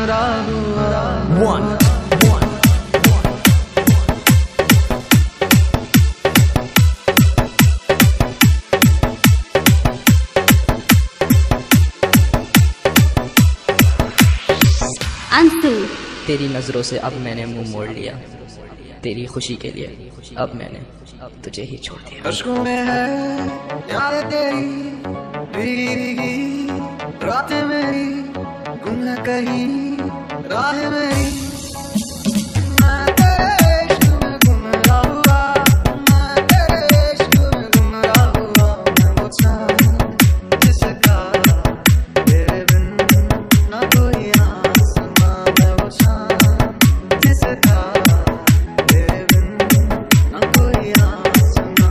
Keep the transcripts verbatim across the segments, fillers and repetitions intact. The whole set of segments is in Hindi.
गुमराह हुआ। One. अंशु। तेरी नजरों से अब मैंने मुंह मोड़ लिया, तेरी खुशी के लिए अब मैंने तुझे ही छोड़ दिया। अश्कों में है याद तेरी भीगी भीगी रातें मेरी, गुम है कहीं राह मेरी। मैं तेरे इश्क में गुमराह हुआ, मैं तेरे इश्क में गुमराह हुआ। मैं वो चाँद जिसका तेरे बिन ना कोई आसमां, मैं वो चाँद जिसका तेरे बिन ना कोई आसमां।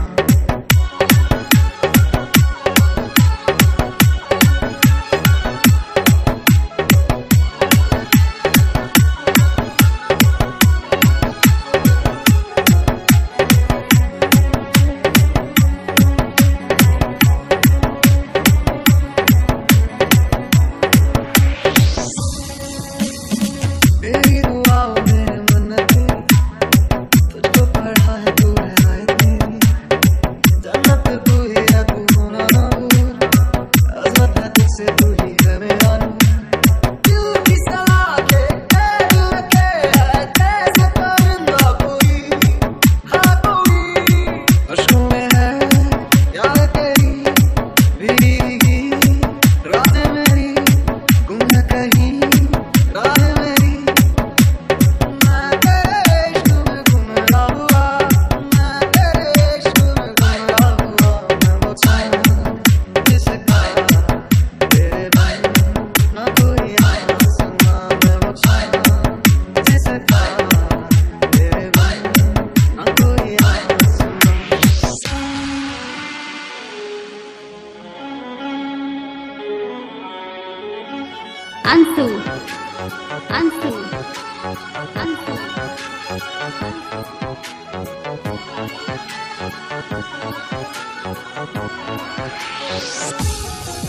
तेरी दुआओं में मन्नतें, तुझको पढ़ा है तू है आयत मेरी। जन्नत तू ही है, तू होना ना दूर, अज़मत है तुझसे, तू ही है मेरा नूर। दिल की सलाह के दिल के है जैसे परिंदा कोई, हाँ कोई। अश्कों में है याद तेरी भीगी भीगी रातें मेरी, गुम है कहीं राह मेरी। मैं तेरे इश्क में गुमराह हुआ, मैं तेरे इश्क में गुमराह हुआ। मैं वो चाँद जिसका तेरे बिन ना कोई आसमां, मैं वो चाँद जिसका तेरे बिन ना कोई आसमां। अंशु। अंशु। अंशु।